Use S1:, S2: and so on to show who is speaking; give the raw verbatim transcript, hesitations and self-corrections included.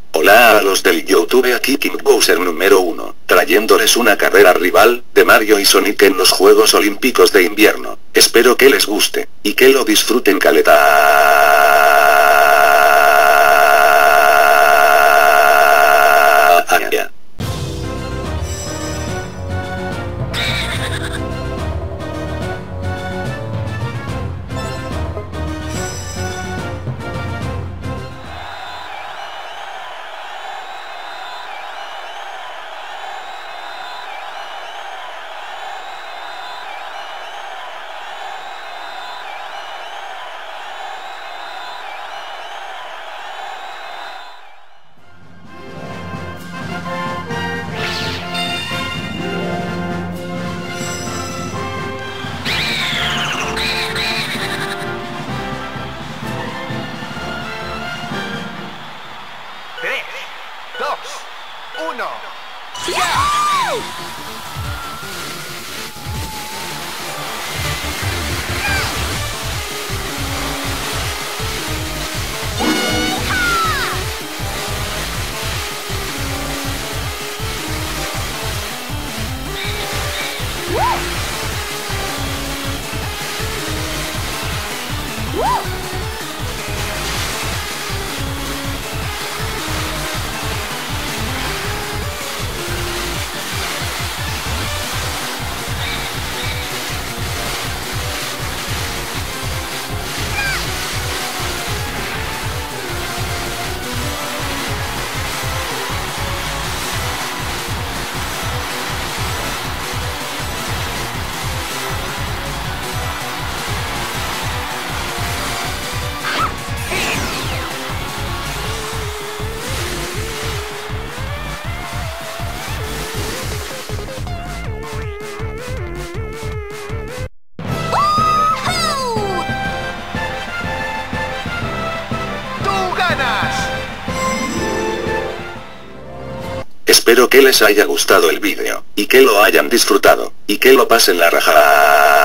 S1: Hola a los del YouTube, aquí King Bowser número uno, trayéndoles una carrera rival, de Mario y Sonic en los Juegos Olímpicos de Invierno. Espero que les guste, y que lo disfruten caleta.
S2: tres, dos, uno, ¡ya!
S1: Espero que les haya gustado el vídeo, y que lo hayan disfrutado, y que lo pasen la raja.